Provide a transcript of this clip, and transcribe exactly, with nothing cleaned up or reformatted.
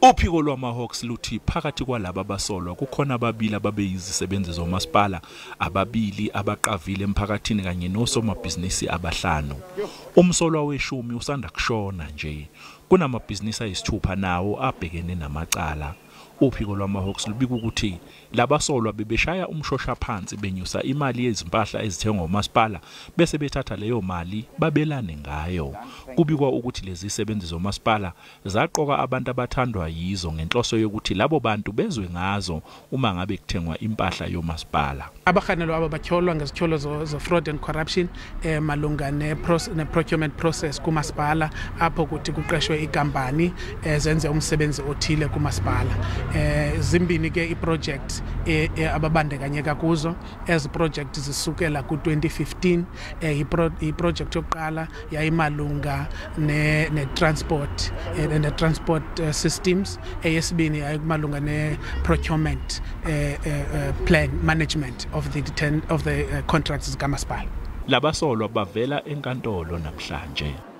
Uphiko lwamaHawks luthi phakathi kwalabo abasolwa kukhona ababili ababeyizisebenzi zomasipala, ababili abaqavile emphakathini kanye nosomabhizinisi abahlanu. Umsolwa weshumi usanda kushona nje. Kunamabhizinisi ayisithupha nawo abhekene namacala. Uphiko lwamaHawks lubika ukuthi labasolwa bebeshaya umshosha phansi benyusa imali yezimpahla ezithengwa umasipala bese bethatha leyo mali babelane ngayo. Kubikwa ukuthi lezi zisebenzi zomasipala zaqoka abantu abathandwa yizo ngenhloso yokuthi labo bantu bezwe ngazo uma ngabe kuthengwa impahla yomasipala. Abahanelo abo batyholwa ngezithyolo zo fraud and corruption eh malunga ne procurement process kumasipala apho kuthi kuqeshwe ikampani ezenze umsebenzi othile kumasipala. Eh zimbini ke iproject ababandekanyeka kuzo ezi project zisukela ku twenty fifteen eh iproject yokuqala yayimalunga ne ne transport and the transport uh, systems eyesibini ayimalunga ne procurement uh, uh, plan management of the ten, of the uh, contracts kamasipala. Labasolwa bavela enkantolo namhlanje.